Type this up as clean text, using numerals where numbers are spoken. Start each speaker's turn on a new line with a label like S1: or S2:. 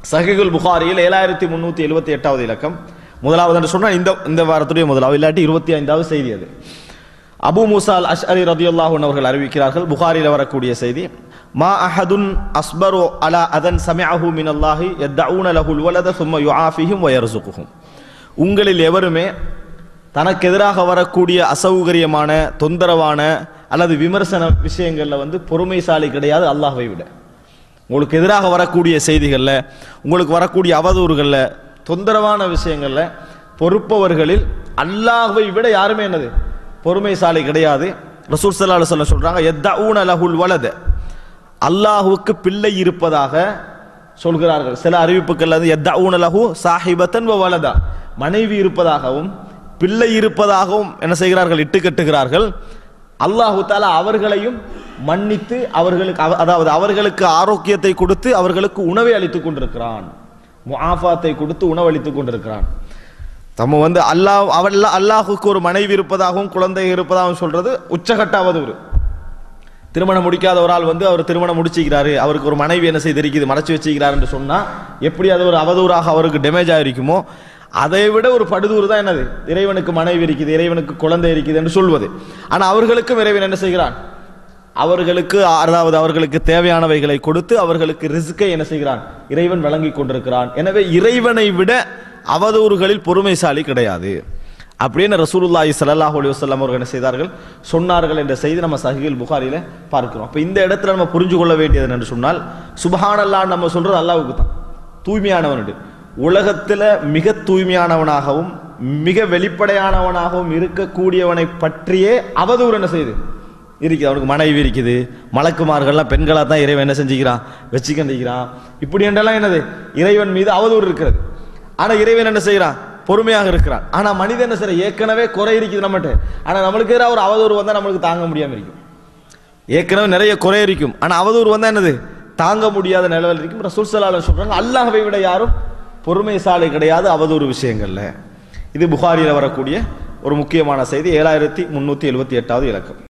S1: சஹீஹுல் புகாரியில் 7378வது இலக்கம். முதலாவது என்று சொன்னால் இந்த வாரத்துடைய முதலாவது, இல்லாட்டி 25வது செய்தி அது. அபு மூசா அல் அஷ்அரி ரலியல்லாஹு அன்ஹு அவர்கள் அறிவிக்கிறார்கள், புகாரியில் வரக்கூடிய செய்தி, மா அஹதுன் அஸ்பரு அலா அதன் சமிஅஹு மினல்லாஹி யதஊன லஹுல் வலத சும்ம யுஆஃபிஹிம் வ யர்ஸுகுஹும். உங்களில் எவருமே தனக்கு எதிராக வரக்கூடிய அசௌகரியமான தொந்தரவான அல்லது விமர்சன விஷயங்கள்ல பொறுமைசாலி கிடையாது அல்லாஹ்வை விட. உங்களுக்கு எதிராக வரக்கூடிய செய்திகள்ல, உங்களுக்கு வரக்கூடிய அவதூறுகள்ல, தொந்தரவான விஷயங்கள்ல பொறுப்பவர்களில் அல்லாஹ்வை விட யாருமே என்னது பொறுமைசாலி கிடையாது. ரசூல் ஸல்லல்லாஹு அலைஹி வஸல்லம் சொல்றாங்க, யதஊன லஹுல் வலத, அல்லாஹ்வுக்கு பிள்ளை இருப்பதாக சொல்கிறார்கள். சில அறிவிப்புகள் யதஊன லஹு சாஹிபத்தன் வ வலதா, மனைவி இருப்பதாகவும் பிள்ளை இருப்பதாகவும் என்ன செய்கிறார்கள், இட்டு கட்டுகிறார்கள். அல்லாஹு தஆலா அவர்களையும் மன்னித்து அவர்களுக்கு, அதாவது அவர்களுக்கு ஆரோக்கியத்தை கொடுத்து அவர்களுக்கு உணவை அளித்துக் கொண்டிருக்கிறான், முஆஃபாத்தை கொடுத்து உணவளித்துக் கொண்டிருக்கிறான். நம்ம அல்லாஹுக்கு ஒரு மனைவி இருப்பதாகவும் குழந்தை இருப்பதாகவும் சொல்றது உச்சகட்ட அவதூறு. திருமணம் முடிக்காத ஒரு ஆள் அவர் திருமணம் முடிச்சுக்கிறாரு, அவருக்கு ஒரு மனைவி என்ன செய்திருக்குது மறைச்சு வச்சுக்கிறார் என்று சொன்னா எப்படி அது ஒரு அவதூறாக அவருக்கு டேமேஜ் ஆயிருக்குமோ, அதை விட ஒரு படுதூறு தான் என்னது இறைவனுக்கு மனைவி இருக்குது, இறைவனுக்கு குழந்தை இருக்குது என்று சொல்வது. ஆனா அவர்களுக்கும் இறைவன் என்ன செய்கிறான், அவர்களுக்கு, அதாவது அவர்களுக்கு தேவையானவைகளை கொடுத்து அவர்களுக்கு ரிஸ்கை என்ன செய்கிறான், இறைவன் வழங்கி கொண்டிருக்கிறான். எனவே இறைவனை விட அவதூறுகளில் பொறுமைசாலி கிடையாது அப்படின்னு ரசூலுல்லாஹி ஸல்லல்லாஹு அலைஹி வஸல்லம் அவர்கள் என்ன செய்தார்கள், சொன்னார்கள் என்ற செய்தி நம்ம சஹீஹுல் புகாரியில பார்க்கிறோம். அப்ப இந்த இடத்துல நம்ம புரிஞ்சு கொள்ள வேண்டியது என்று சொன்னால், சுப்ஹானல்லாஹ் நம்ம சொல்றது அல்லாஹ்வுக்கு தான், தூய்மையானவன். உலகத்துல மிக தூய்மையானவனாகவும் மிக வெளிப்படையானவனாகவும் இருக்கக்கூடியவனை பற்றியே அவதூறு என்ன செய்யுது இருக்குது. அவனுக்கு மனைவி இருக்குது, மலக்குமார்கள்லாம் பெண்களாக தான் இறைவன் என்ன செஞ்சுக்கிறான், வச்சுக்கிறான். இப்படி என்றெல்லாம் என்னது இறைவன் மீது அவதூறு இருக்கிறது. ஆனா இறைவன் என்ன செய்யறான், பொறுமையாக இருக்கிறான். ஆனா மனிதன் என்ன செய்யற, ஏற்கனவே குறை இருக்குது நம்மகிட்ட, ஆனா நம்மளுக்கு ஒரு அவதூறு வந்தா நம்மளுக்கு தாங்க முடியாம இருக்கும். ஏற்கனவே நிறைய குறை இருக்கும், ஆனா அவதூறு வந்தா என்னது தாங்க முடியாத நிலவில் இருக்கும். ரசூல் ஸல்லல்லாஹு அலைஹி வஸல்லம் சொல்றாங்க, அல்லாஹ்வை விட யாரும் பொறுமைசாலி கிடையாது அவதூறு விஷயங்கள்ல. இது புகாரியில் வரக்கூடிய ஒரு முக்கியமான செய்தி. 7378வது இலக்கம்.